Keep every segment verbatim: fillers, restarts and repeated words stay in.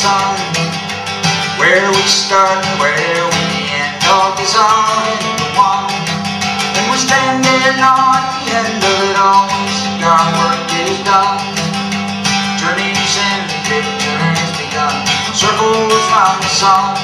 sun. Where we start and where we end all is all into one. And we're standing on the end of it all. Our work is done. Journeys and victories begun. Circles round the sun.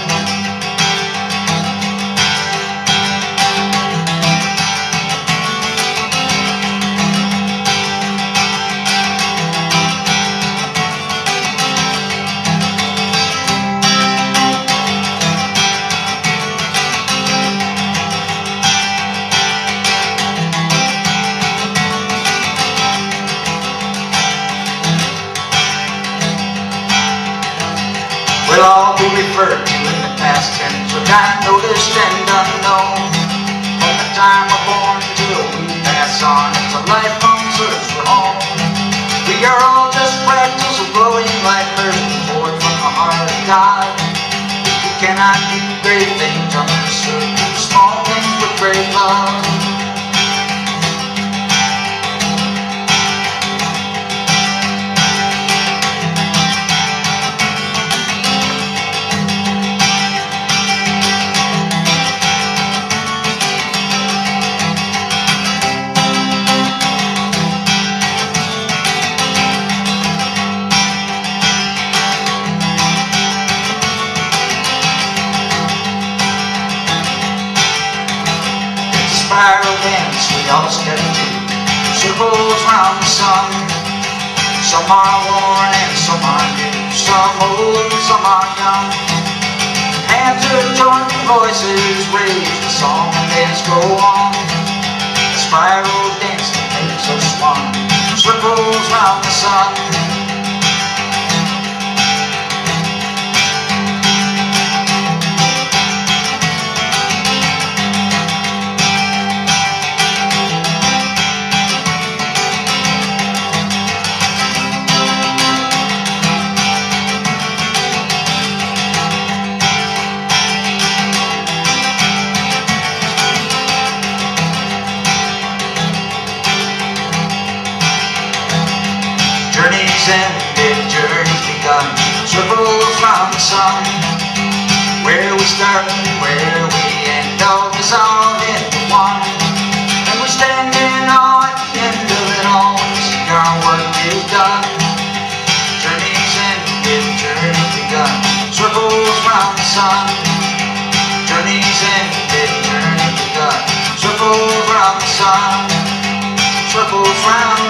Will all be referred to in the past tense, with time noticed and unknown. From the time we're born till we pass on, it's a lifelong search for home. We are all just fractals of glowing light, burning forth from the heart of God. We cannot do great things unless we do small things with great love. Spiral dance we all step to, circles round the sun. Some are worn and some are new, some old and some are young. Hands are joined and voices raise, the song and dance go on. The spiral dance that makes us one, circles round the sun. Journeys ended, journeys begun, circles round the sun. Where we start and where we end, all dissolved into one. And we're standing all at the end of it all, see our work is done. Journeys ended, journeys begun, circles round the sun. Journeys ended, journeys begun, circles round the sun. Circles round